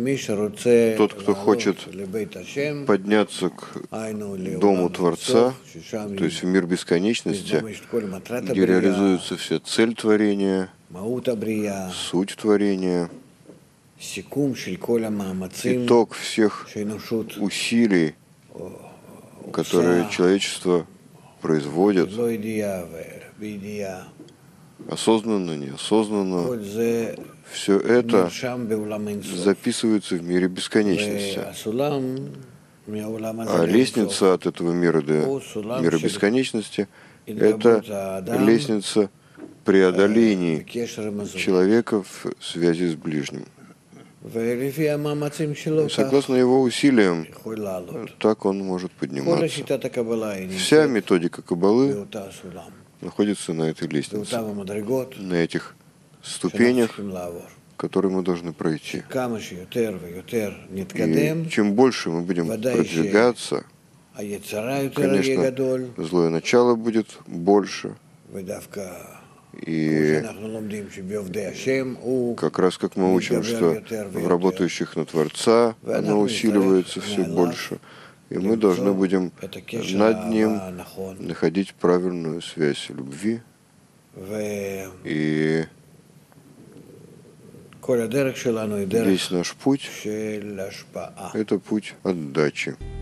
Тот, кто хочет подняться к Дому Творца, то есть в мир бесконечности, где реализуется вся цель творения, суть творения, итог всех усилий, которые человечество производит, осознанно, неосознанно, все это записывается в мире бесконечности. А лестница от этого мира до мира бесконечности – это лестница преодолений человека в связи с ближним. И согласно его усилиям, так он может подниматься. Вся методика Каббалы находится на этой лестнице, на этих ступенях, которые мы должны пройти. И чем больше мы будем продвигаться, конечно, злое начало будет больше. И как раз как мы учим, что в работающих на Творца оно усиливается все больше, и мы должны будем над ним находить правильную связь любви. И весь наш путь – это путь отдачи.